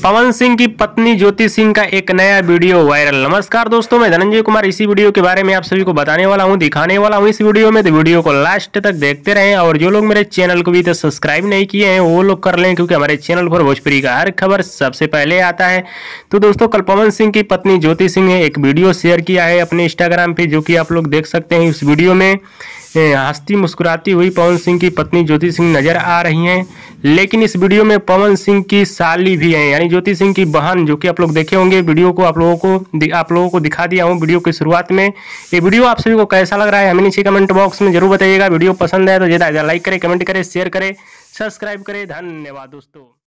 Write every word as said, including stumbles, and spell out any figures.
पवन सिंह की पत्नी ज्योति सिंह का एक नया वीडियो वायरल। नमस्कार दोस्तों, मैं धनंजय कुमार इसी वीडियो के बारे में आप सभी को बताने वाला हूं, दिखाने वाला हूं इस वीडियो में। तो वीडियो को लास्ट तक देखते रहें और जो लोग मेरे चैनल को भी तो सब्सक्राइब नहीं किए हैं वो लोग कर लें, क्योंकि हमारे चैनल पर भोजपुरी का हर खबर सबसे पहले आता है। तो दोस्तों, कल पवन सिंह की पत्नी ज्योति सिंह ने एक वीडियो शेयर किया है अपने इंस्टाग्राम पे, जो कि आप लोग देख सकते हैं। इस वीडियो में हंसती मुस्कुराती हुई पवन सिंह की पत्नी ज्योति सिंह नजर आ रही हैं, लेकिन इस वीडियो में पवन सिंह की साली भी है, यानी ज्योति सिंह की बहन, जो कि आप लोग देखे होंगे। वीडियो को आप लोगों को आप लोगों को दिखा दिया हूं वीडियो की शुरुआत में। ये वीडियो आप सभी को कैसा लग रहा है हमें नीचे कमेंट बॉक्स में जरूर बताइएगा। वीडियो पसंद है तो ज़्यादा लाइक करें, कमेंट करें, शेयर करें, सब्सक्राइब करें। धन्यवाद दोस्तों।